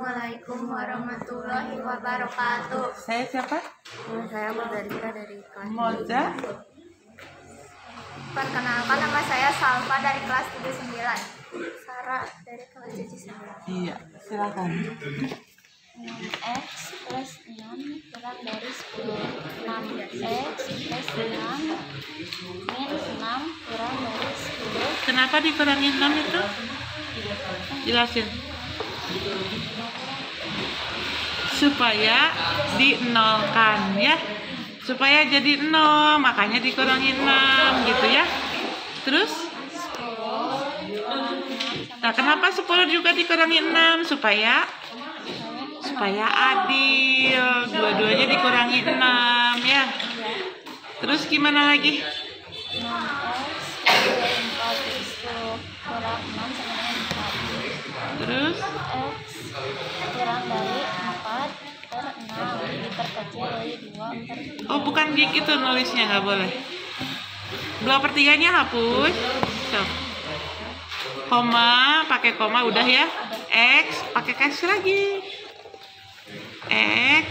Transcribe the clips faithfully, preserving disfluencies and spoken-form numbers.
Assalamualaikum warahmatullahi wabarakatuh. Saya siapa? Saya Moza dari kelas Moza. Perkenalkan, nama saya Salva dari kelas tujuh puluh sembilan. Sarah dari kelas tujuh puluh sembilan. Iya, silakan. X plus enam kurang dari sepuluh. enam X plus enam minus enam kurang dari sepuluh. Kenapa dikurangi enam itu? Jelasin. Supaya dinolkan ya. Supaya jadi nol, makanya dikurangi enam gitu ya. Terus? Nah, kenapa sepuluh juga dikurangi enam? Supaya supaya adil. Dua-duanya dikurangi enam ya. Terus gimana lagi? Terus? X kurang dari empat per enam diperkecil dari dua per tiga. Oh, bukan gig itu nulisnya, nggak boleh. dua per tiga-nya hapus. So. Koma, pakai koma udah ya. X, pakai kasih lagi. X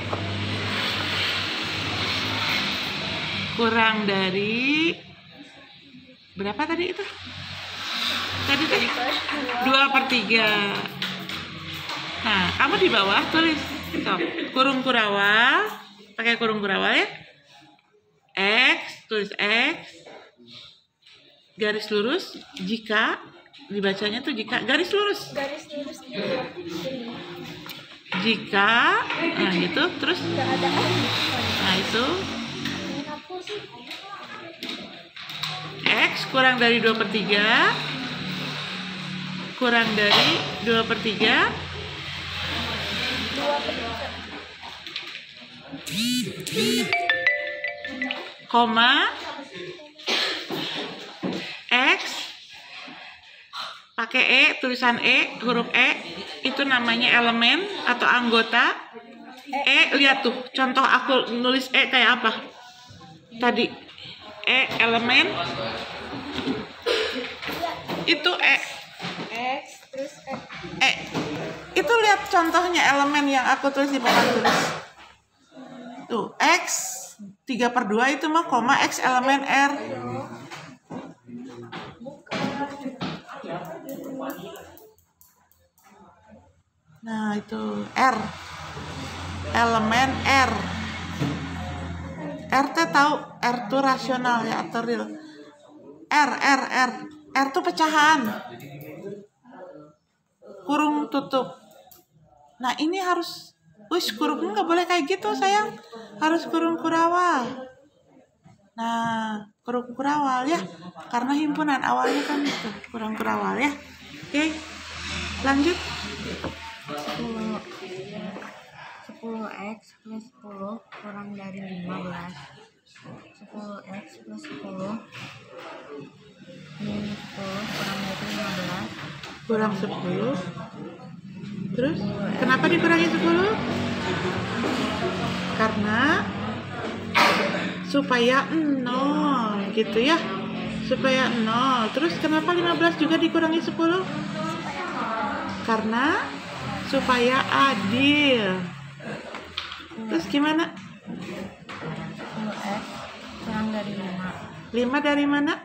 kurang dari berapa tadi itu? Tadi tadi dua per tiga. Nah, kamu di bawah tulis so, kurung kurawal, pakai kurung kurawal ya. X, tulis X, garis lurus, jika, dibacanya tuh jika, garis lurus. Garis lurus Jika, nah itu, terus, nah itu, X kurang dari dua per tiga, kurang dari dua per tiga, koma, X, pakai E, tulisan E, huruf E, itu namanya elemen atau anggota. E, lihat tuh, contoh aku nulis E kayak apa? Tadi, E, elemen, itu E. X terus X. E, itu lihat contohnya elemen yang aku tulis di papan tulis. Tuh, X, tiga per dua itu mah koma X elemen R. Nah, itu R. Elemen R. R teh tahu, R tuh rasional ya atau real. R, R, R. R tuh pecahan. Kurung tutup. Nah, ini harus wis kurung nggak boleh kayak gitu, sayang. Harus kurung kurawal. Nah, kurung kurawal ya. Karena himpunan awalnya kan itu, kurung kurawal ya. Oke. Lanjut. sepuluh sepuluh X plus sepuluh kurang dari lima belas. sepuluh X plus sepuluh minus sepuluh kurang dari lima belas. Kurang sepuluh. Terus, kenapa dikurangi sepuluh? Karena supaya nol gitu ya. Supaya nol. Terus kenapa lima belas juga dikurangi sepuluh? Karena supaya adil. Terus gimana? sepuluh X kurang dari lima. lima dari mana?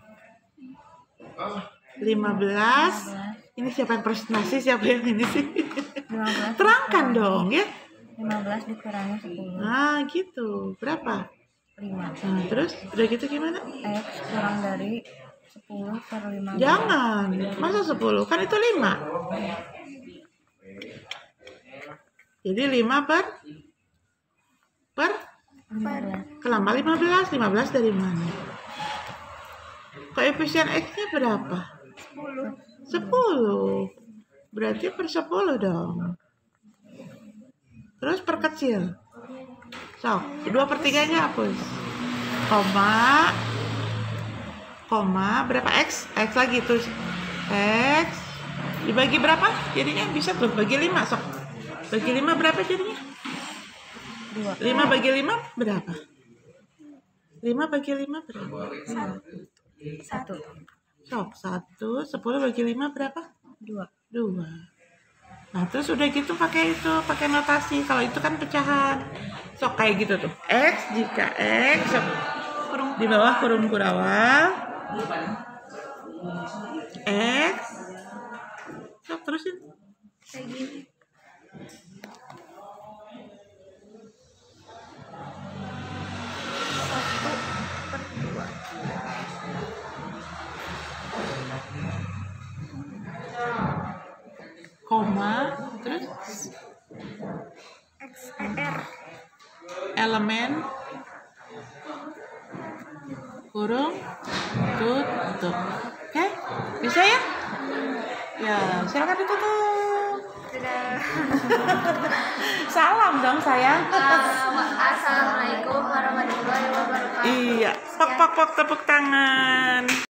lima belas. Ini siapa yang presentasi, siapa yang ini sih? lima belas Terangkan dong ya. lima belas dikurangi sepuluh. Nah gitu, berapa? lima. Nah terus, udah gitu gimana? X kurang dari sepuluh per lima belas. Jangan, masa sepuluh? Kan itu lima. Jadi lima per per lima belas. kelama lima belas. lima belas dari mana? Koefisien X-nya berapa? sepuluh. sepuluh. Berarti per sepuluh dong. Terus perkecil. So, dua per tiga-nya hapus. Koma. Koma, berapa X? X lagi terus. X. Dibagi berapa? Jadinya bisa tuh, bagi lima sok. Bagi lima berapa jadinya? dua. lima bagi lima berapa? lima bagi lima berapa? Satu. Sok, satu. sepuluh bagi lima berapa? Dua. Dua. Nah, terus udah gitu pakai itu, pakai notasi. Kalau itu kan pecahan. Sok kayak gitu tuh. X jika X sok di bawah kurung kurawal. X. Sok terusin. Kayak gini. Satu per dua. Koma, terus X E R. elemen kurung tutup. Oke, bisa ya? Ya, silakan ditutup. Dadah. Salam dong sayang. Assalamualaikum warahmatullahi wabarakatuh. Iya, pok pok pok tepuk tangan.